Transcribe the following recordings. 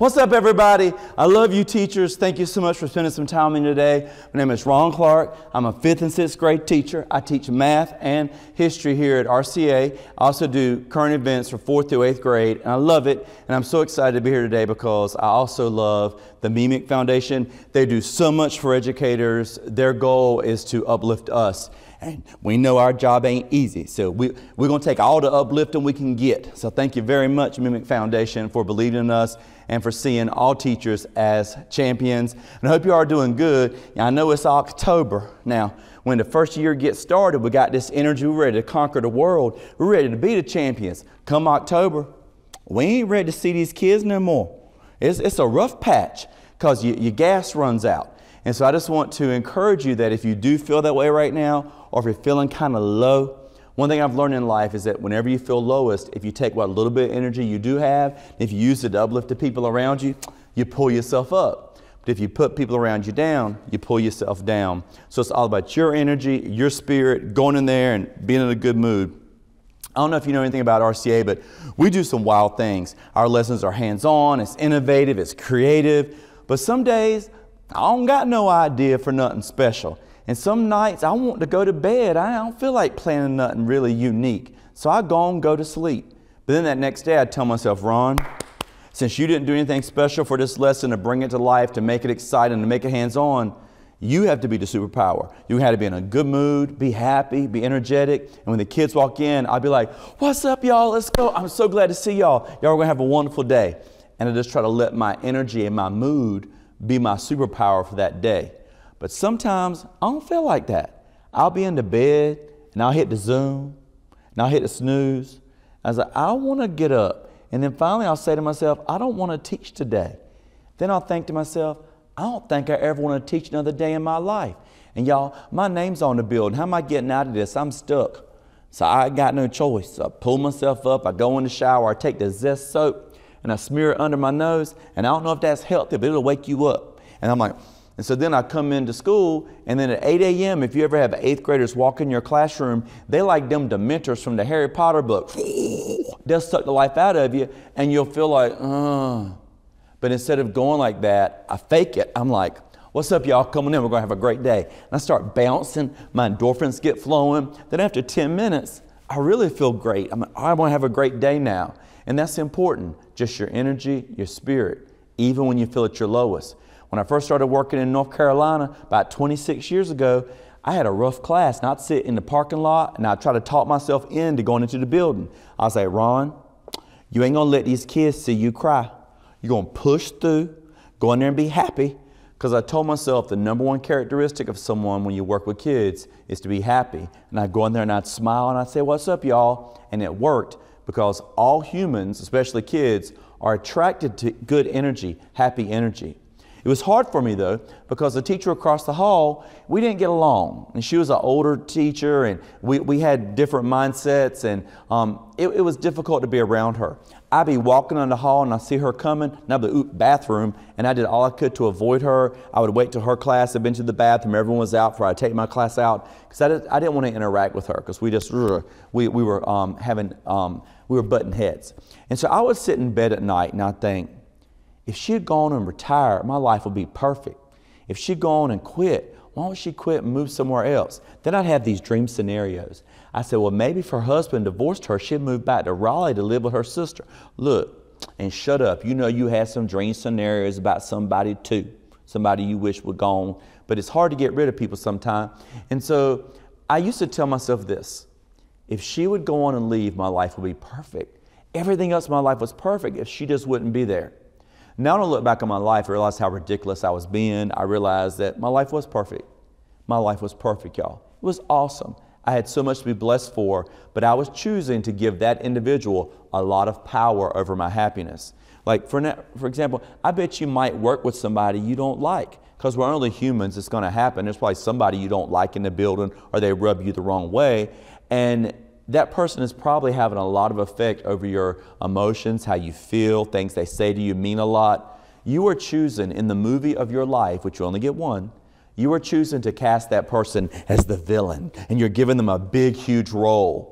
What's up, everybody? I love you, teachers. Thank you so much for spending some time with me today. My name is Ron Clark. I'm a 5th and 6th grade teacher. I teach math and history here at RCA. I also do current events for 4th through 8th grade, and I love it. And I'm so excited to be here today because I also love the Mimic Foundation. They do so much for educators. Their goal is to uplift us. And we know our job ain't easy, so we're going to take all the uplifting we can get. So thank you very much, Mimic Foundation, for believing in us and for seeing all teachers as champions. And I hope you are doing good. I know it's October. Now, when the first year gets started, we got this energy. We're ready to conquer the world. We're ready to be the champions. Come October, we ain't ready to see these kids no more. It's a rough patch because your gas runs out. And so I just want to encourage you that if you do feel that way right now, or if you're feeling kind of low, one thing I've learned in life is that whenever you feel lowest, if you take what little bit of energy you do have, if you use it to uplift the people around you, you pull yourself up. But if you put people around you down, you pull yourself down. So it's all about your energy, your spirit, going in there and being in a good mood. I don't know if you know anything about RCA, but we do some wild things. Our lessons are hands-on, it's innovative, it's creative, but some days, I don't got no idea for nothing special. And some nights I want to go to bed. I don't feel like planning nothing really unique. So I go to sleep. But then that next day I tell myself, Ron, since you didn't do anything special for this lesson to bring it to life, to make it exciting, to make it hands-on, you have to be the superpower. You have to be in a good mood, be happy, be energetic. And when the kids walk in, I'll be like, what's up, y'all? Let's go. I'm so glad to see y'all. Y'all are going to have a wonderful day. And I just try to let my energy and my mood be my superpower for that day. But sometimes I don't feel like that. I'll be in the bed and I'll hit the Zoom and I'll hit the snooze. I was like, I want to get up. And then finally I'll say to myself, I don't want to teach today. Then I'll think to myself, I don't think I ever want to teach another day in my life. And y'all, my name's on the building. How am I getting out of this? I'm stuck. So I got no choice. So I pull myself up, I go in the shower, I take the Zest soap and I smear it under my nose. And I don't know if that's healthy, but it'll wake you up. And I'm like, and so then I come into school, and then at 8 a.m., if you ever have 8th graders walk in your classroom, they like them Dementors from the Harry Potter book. They'll suck the life out of you, and you'll feel like, But instead of going like that, I fake it. I'm like, what's up, y'all? Coming in. We're going to have a great day. And I start bouncing. My endorphins get flowing. Then after 10 minutes, I really feel great. I'm like, I want to have a great day now. And that's important. Just your energy, your spirit, even when you feel at your lowest. When I first started working in North Carolina about 26 years ago, I had a rough class, and I'd sit in the parking lot and I'd try to talk myself into going into the building. I'd say, Ron, you ain't gonna let these kids see you cry. You're gonna push through, go in there and be happy. Because I told myself the #1 characteristic of someone when you work with kids is to be happy. And I'd go in there and I'd smile and I'd say, what's up, y'all? And it worked because all humans, especially kids, are attracted to good energy, happy energy. It was hard for me, though, because the teacher across the hall, we didn't get along. And she was an older teacher, and we had different mindsets, and it was difficult to be around her. I'd be walking in the hall, and I'd see her coming, and I'd be, bathroom, and I did all I could to avoid her. I would wait till her class had been to the bathroom, everyone was out before I'd take my class out, because I didn't want to interact with her, because we were butting heads. And so I would sit in bed at night, and I'd think, if she had gone and retired, my life would be perfect. If she'd gone and quit, why don't she quit and move somewhere else? Then I'd have these dream scenarios. I said, well, maybe if her husband divorced her, she'd move back to Raleigh to live with her sister. Look, and shut up. You know you had some dream scenarios about somebody too, somebody you wish were gone. But it's hard to get rid of people sometimes. And so I used to tell myself this, if she would go on and leave, my life would be perfect. Everything else in my life was perfect if she just wouldn't be there. Now when I look back on my life, I realized how ridiculous I was being. I realized that my life was perfect. My life was perfect, y'all. It was awesome. I had so much to be blessed for, but I was choosing to give that individual a lot of power over my happiness. Like, for example, I bet you might work with somebody you don't like, because we're only humans, it's going to happen. There's probably somebody you don't like in the building, or they rub you the wrong way. And that person is probably having a lot of effect over your emotions, how you feel, things they say to you mean a lot. You are choosing in the movie of your life, which you only get one, you are choosing to cast that person as the villain, and you're giving them a big, huge role.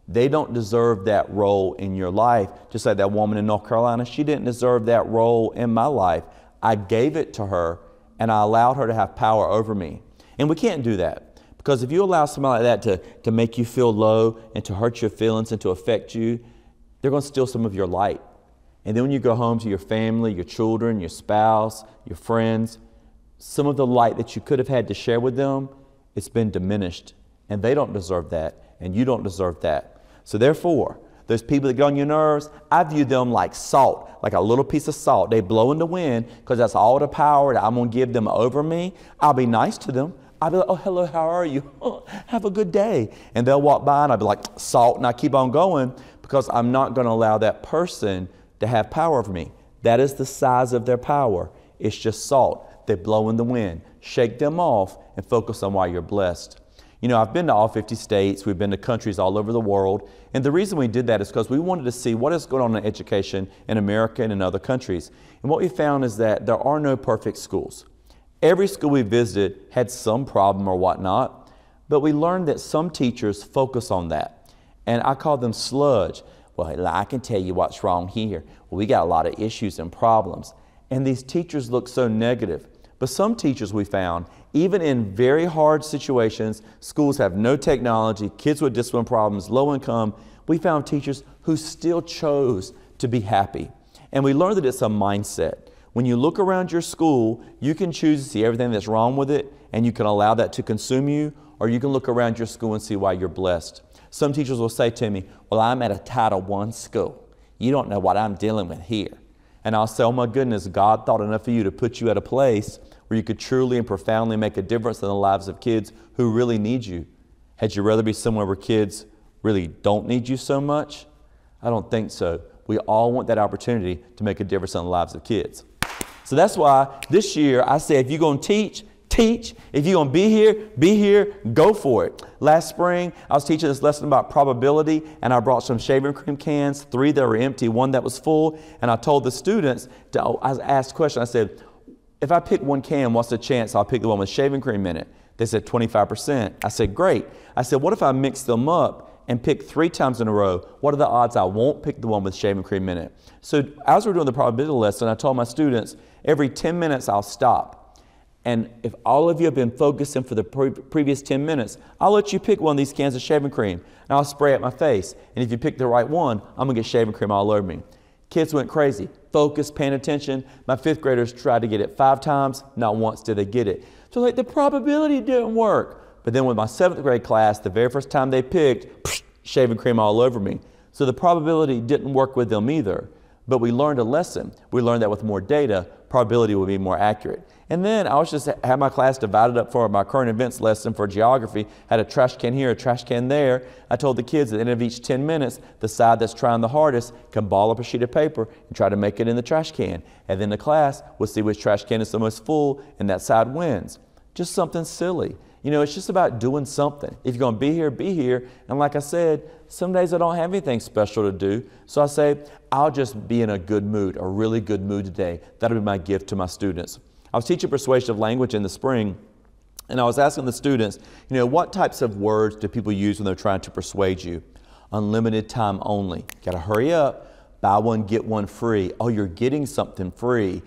They don't deserve that role in your life. Just like that woman in North Carolina, she didn't deserve that role in my life. I gave it to her, and I allowed her to have power over me. And we can't do that, because if you allow somebody like that to make you feel low and to hurt your feelings and to affect you, they're going to steal some of your light. And then when you go home to your family, your children, your spouse, your friends, some of the light that you could have had to share with them, it's been diminished. And they don't deserve that, and you don't deserve that. So therefore, those people that get on your nerves, I view them like salt, like a little piece of salt. They blow in the wind because that's all the power that I'm going to give them over me. I'll be nice to them. I'll be like, oh, hello, how are you? Oh, have a good day. And they'll walk by and I'll be like, salt, and I keep on going because I'm not going to allow that person to have power over me. That is the size of their power. It's just salt. They blow in the wind. Shake them off and focus on why you're blessed. You know, I've been to all 50 states. We've been to countries all over the world. And the reason we did that is because we wanted to see what is going on in education in America and in other countries. And what we found is that there are no perfect schools. Every school we visited had some problem or whatnot, but we learned that some teachers focus on that. And I call them sludge. Well, I can tell you what's wrong here. Well, we got a lot of issues and problems. And these teachers look so negative. But some teachers we found, even in very hard situations, schools have no technology, kids with discipline problems, low income, we found teachers who still chose to be happy. And we learned that it's a mindset. When you look around your school, you can choose to see everything that's wrong with it, and you can allow that to consume you, or you can look around your school and see why you're blessed. Some teachers will say to me, well, I'm at a Title I school. You don't know what I'm dealing with here. And I'll say, oh my goodness, God thought enough of you to put you at a place where you could truly and profoundly make a difference in the lives of kids who really need you. Had you rather be somewhere where kids really don't need you so much? I don't think so. We all want that opportunity to make a difference in the lives of kids. So that's why this year I say, if you're going to teach, teach. If you're going to be here, go for it. Last spring, I was teaching this lesson about probability, and I brought some shaving cream cans, 3 that were empty, 1 that was full, and I told the students, I asked a question, I said, if I pick 1 can, what's the chance I'll pick the one with shaving cream in it? They said 25%. I said, great. I said, what if I mix them up and pick 3 times in a row? What are the odds I won't pick the one with shaving cream in it? So as we're doing the probability lesson, I told my students, every 10 minutes I'll stop. And if all of you have been focusing for the previous 10 minutes, I'll let you pick one of these cans of shaving cream, and I'll spray it my face. And if you pick the right one, I'm going to get shaving cream all over me. Kids went crazy, focused, paying attention. My 5th graders tried to get it 5 times. Not once did they get it. So like the probability didn't work. But then with my 7th grade class, the very first time they picked, shaving cream all over me. So the probability didn't work with them either. But we learned a lesson. We learned that with more data, probability would be more accurate. And then I was just had my class divided up for my current events lesson for geography, had a trash can here, a trash can there. I told the kids at the end of each 10 minutes, the side that's trying the hardest can ball up a sheet of paper and try to make it in the trash can. And then the class will see which trash can is the most full, and that side wins. Just something silly. You know, it's just about doing something. If you're going to be here, be here. And like I said, some days I don't have anything special to do. So I say, I'll just be in a good mood, a really good mood today. That'll be my gift to my students. I was teaching persuasive language in the spring, and I was asking the students, you know, what types of words do people use when they're trying to persuade you? Unlimited time only. Got to hurry up. Buy one, get one free. Oh, you're getting something free.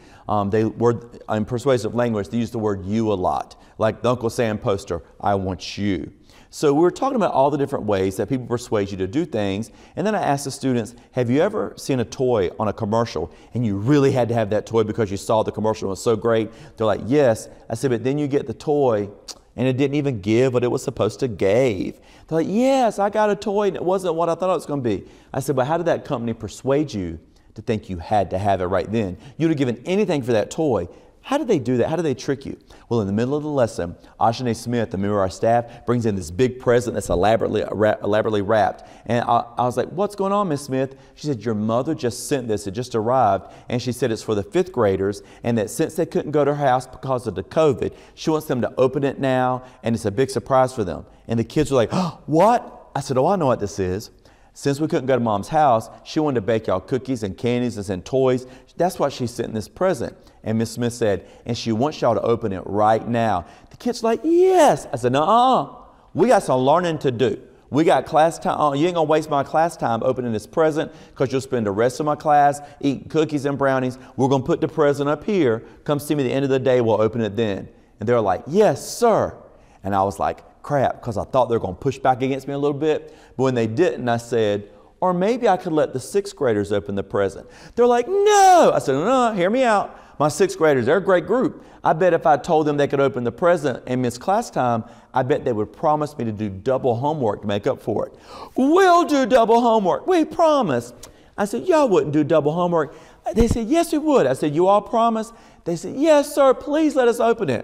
In persuasive language, they use the word you a lot. Like the Uncle Sam poster, I want you. So we were talking about all the different ways that people persuade you to do things. And then I asked the students, have you ever seen a toy on a commercial and you really had to have that toy because you saw the commercial was so great? They're like, yes. I said, but then you get the toy and it didn't even give what it was supposed to give. They're like, yes, I got a toy and it wasn't what I thought it was going to be. I said, but how did that company persuade you to think you had to have it right then? You'd have given anything for that toy. How did they do that? How did they trick you? Well, in the middle of the lesson, Ashane Smith, the member of our staff, brings in this big present that's elaborately wrapped. And I was like, what's going on, Miss Smith? She said, your mother just sent this. It just arrived. And she said it's for the 5th graders, and that since they couldn't go to her house because of the COVID, she wants them to open it now, and it's a big surprise for them. And the kids were like, oh, what? I said, oh, I know what this is. Since we couldn't go to Mom's house, she wanted to bake y'all cookies and candies and send toys. That's why she sent this present. And Miss Smith said, and she wants y'all to open it right now. The kids were like, yes. I said, nuh-uh. We got some learning to do. We got class time. Oh, you ain't going to waste my class time opening this present because you'll spend the rest of my class eating cookies and brownies. We're going to put the present up here. Come see me at the end of the day. We'll open it then. And they were like, yes, sir. And I was like, crap, because I thought they were going to push back against me a little bit. But when they didn't, I said, or maybe I could let the sixth graders open the present. They're like, no. I said, no, hear me out. My sixth graders, they're a great group. I bet if I told them they could open the present and miss class time, I bet they would promise me to do double homework to make up for it. We'll do double homework. We promise. I said, y'all wouldn't do double homework. They said, yes, we would. I said, you all promise? They said, yes, sir. Please let us open it.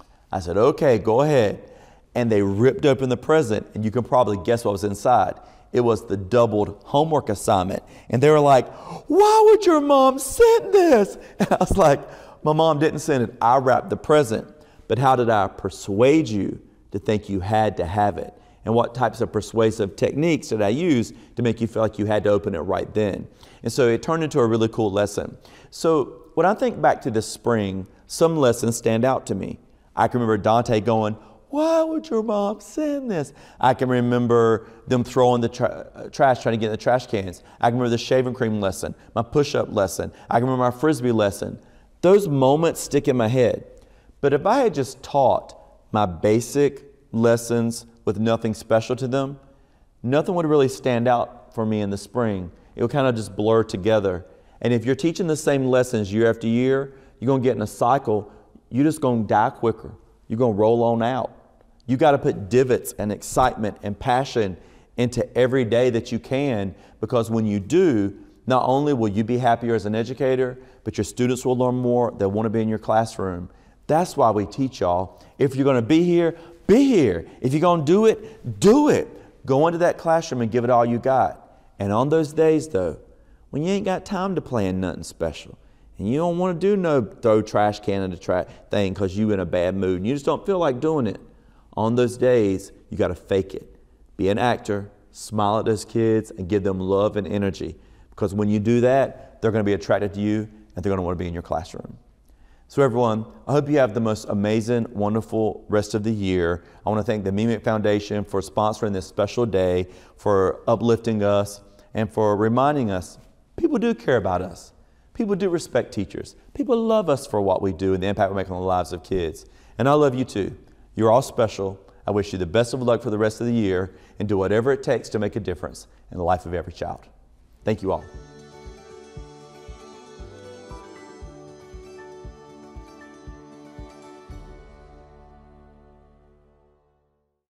I said, okay, go ahead. And they ripped open the present, and you can probably guess what was inside. It was the doubled homework assignment. And they were like, why would your mom send this? And I was like, my mom didn't send it. I wrapped the present. But how did I persuade you to think you had to have it? And what types of persuasive techniques did I use to make you feel like you had to open it right then? And so it turned into a really cool lesson. So when I think back to this spring, some lessons stand out to me. I can remember Dante going, why would your mom send this? I can remember them throwing the trash, trying to get in the trash cans. I can remember the shaving cream lesson, my push-up lesson. I can remember my Frisbee lesson. Those moments stick in my head. But if I had just taught my basic lessons with nothing special to them, nothing would really stand out for me in the spring. It would kind of just blur together. And if you're teaching the same lessons year after year, you're going to get in a cycle. You're just going to die quicker. You're going to roll on out. You got to put divots and excitement and passion into every day that you can, because when you do, not only will you be happier as an educator, but your students will learn more. They'll want to be in your classroom. That's why we teach y'all. If you're going to be here, be here. If you're going to do it, do it. Go into that classroom and give it all you got. And on those days, though, when you ain't got time to plan nothing special, and you don't want to do no throw trash can in the thing because you in a bad mood and you just don't feel like doing it, on those days, you got to fake it. Be an actor, smile at those kids, and give them love and energy. Because when you do that, they're going to be attracted to you, and they're going to want to be in your classroom. So everyone, I hope you have the most amazing, wonderful rest of the year. I want to thank the MEMIC Foundation for sponsoring this special day, for uplifting us, and for reminding us people do care about us. People do respect teachers. People love us for what we do and the impact we make on the lives of kids. And I love you too. You're all special. I wish you the best of luck for the rest of the year, and do whatever it takes to make a difference in the life of every child. Thank you all.